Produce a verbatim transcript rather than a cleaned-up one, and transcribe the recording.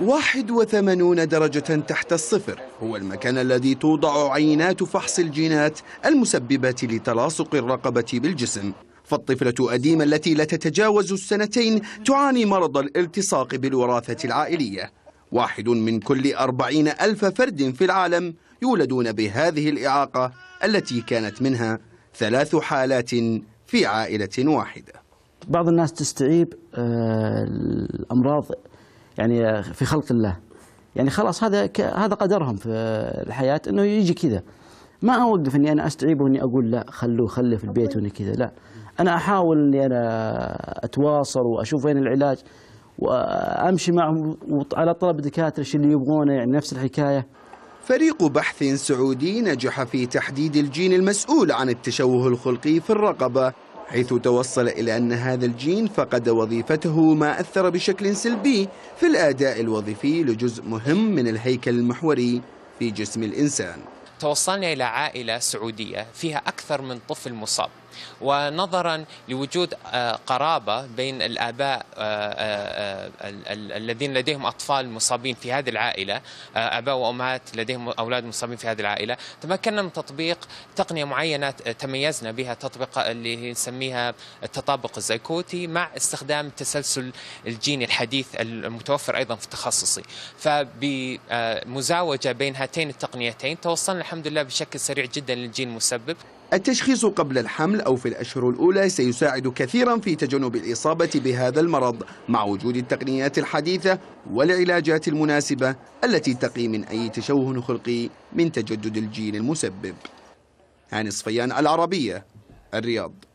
واحد وثمانين درجة تحت الصفر هو المكان الذي توضع عينات فحص الجينات المسببة لتلاصق الرقبة بالجسم. فالطفلة أديمة التي لا تتجاوز السنتين تعاني مرض الالتصاق بالوراثة العائلية. واحد من كل أربعين ألف فرد في العالم يولدون بهذه الإعاقة التي كانت منها ثلاث حالات في عائلة واحدة. بعض الناس تستعيب الأمراض يعني في خلق الله، يعني خلاص هذا هذا قدرهم في الحياة انه يجي كذا. ما اوقف اني انا استعيبه واني اقول لا خلوه خليه في البيت واني كذا، لا انا احاول اني انا اتواصل واشوف وين العلاج وامشي معهم على طلب الدكاتره ايش اللي يبغونه، يعني نفس الحكايه. فريق بحث سعودي نجح في تحديد الجين المسؤول عن التشوه الخلقي في الرقبة، حيث توصل إلى أن هذا الجين فقد وظيفته ما أثر بشكل سلبي في الأداء الوظيفي لجزء مهم من الهيكل المحوري في جسم الإنسان. توصلنا إلى عائلة سعودية فيها أكثر من طفل مصاب، ونظرا لوجود قرابة بين الآباء الذين لديهم أطفال مصابين في هذه العائلة، آباء وأمهات لديهم أولاد مصابين في هذه العائلة، تمكنا من تطبيق تقنية معينة تميزنا بها، تطبيق اللي نسميها التطابق الزيكوتي مع استخدام التسلسل الجيني الحديث المتوفر أيضا في تخصصي. فبمزاوجة بين هاتين التقنيتين توصلنا الحمد لله بشكل سريع جدا للجين المسبب. التشخيص قبل الحمل أو في الأشهر الأولى سيساعد كثيرا في تجنب الإصابة بهذا المرض، مع وجود التقنيات الحديثة والعلاجات المناسبة التي تقي من أي تشوه خلقي من تجدد الجين المسبب. هاني صفيان، العربية، الرياض.